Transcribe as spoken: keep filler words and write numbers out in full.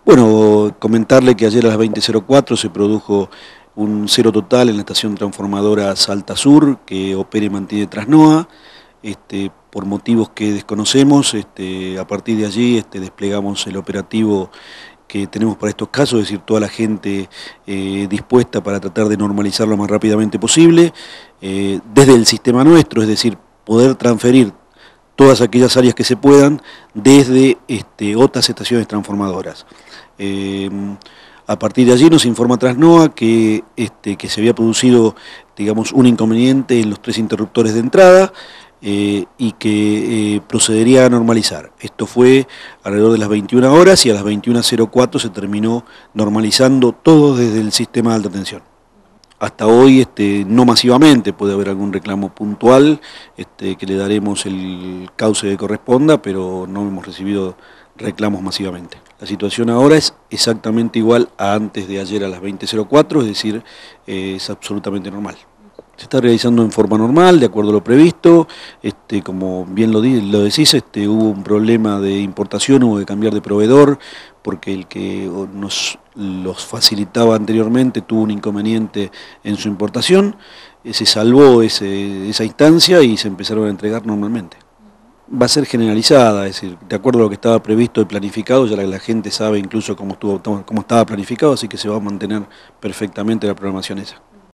Bueno, comentarle que ayer a las veinte cero cuatro se produjo un cero total en la estación transformadora Salta Sur, que opera y mantiene Trasnoa. Este, por motivos que desconocemos, este, a partir de allí este, desplegamos el operativo que tenemos para estos casos, es decir, toda la gente eh, dispuesta para tratar de normalizar lo más rápidamente posible, eh, desde el sistema nuestro, es decir, poder transferir todas aquellas áreas que se puedan desde este, otras estaciones transformadoras. Eh, a partir de allí nos informa Trasnoa que, este, que se había producido, digamos, un inconveniente en los tres interruptores de entrada eh, y que eh, procedería a normalizar. Esto fue alrededor de las veintiuna horas y a las veintiuna cero cuatro se terminó normalizando todo desde el sistema de alta tensión. Hasta hoy este, no masivamente, puede haber algún reclamo puntual este, que le daremos el cauce que corresponda, pero no hemos recibido reclamos masivamente. La situación ahora es exactamente igual a antes de ayer a las veinte cero cuatro, es decir, eh, es absolutamente normal. Se está realizando en forma normal, de acuerdo a lo previsto. Este, como bien lo, lo decís, este, hubo un problema de importación, hubo que cambiar de proveedor, porque el que nos los facilitaba anteriormente tuvo un inconveniente en su importación. Eh, se salvó ese, esa instancia y se empezaron a entregar normalmente. Va a ser generalizada, es decir, de acuerdo a lo que estaba previsto y planificado, ya la, la gente sabe incluso cómo, estuvo, cómo estaba planificado, así que se va a mantener perfectamente la programación esa.